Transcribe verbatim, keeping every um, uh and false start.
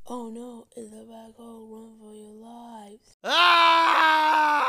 Oh no, it's a black hole. Run for your lives. Ah!